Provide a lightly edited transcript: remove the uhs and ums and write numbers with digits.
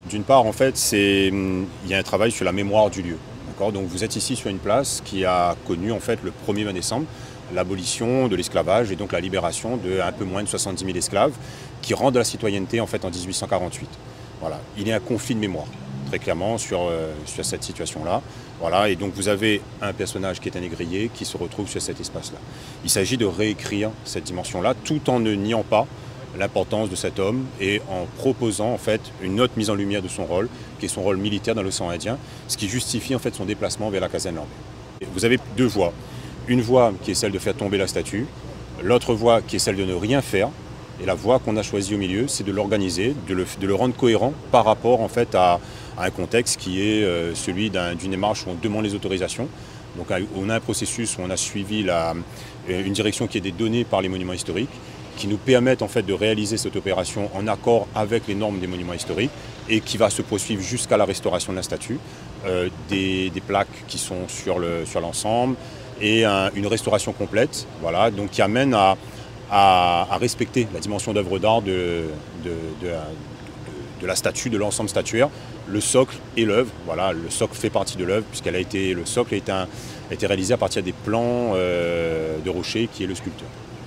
D'une part, en fait, il y a un travail sur la mémoire du lieu. Donc vous êtes ici sur une place qui a connu en fait le 1er mai décembre l'abolition de l'esclavage et donc la libération de un peu moins de 70 000 esclaves qui rendent la citoyenneté en fait en 1848. Voilà. Il y a un conflit de mémoire très clairement sur cette situation-là. Voilà. Et donc vous avez un personnage qui est un négrier qui se retrouve sur cet espace-là. Il s'agit de réécrire cette dimension-là tout en ne niant pas l'importance de cet homme et en proposant en fait une autre mise en lumière de son rôle, qui est son rôle militaire dans l'océan Indien, ce qui justifie en fait son déplacement vers la caserne Lambert. Vous avez deux voies. Une voie qui est celle de faire tomber la statue, l'autre voie qui est celle de ne rien faire, et la voie qu'on a choisie au milieu, c'est de l'organiser, de le rendre cohérent par rapport en fait à un contexte qui est celui d'une démarche où on demande les autorisations. Donc on a un processus où on a suivi une direction qui est des données par les monuments historiques, qui nous permettent en fait de réaliser cette opération en accord avec les normes des monuments historiques et qui va se poursuivre jusqu'à la restauration de la statue, des plaques qui sont sur l'ensemble et une restauration complète, voilà, donc qui amène à respecter la dimension d'œuvre d'art de la statue, de l'ensemble statuaire, le socle et l'œuvre. Voilà, le socle fait partie de l'œuvre puisqu'elle le socle a été réalisé à partir des plans de Rocher qui est le sculpteur.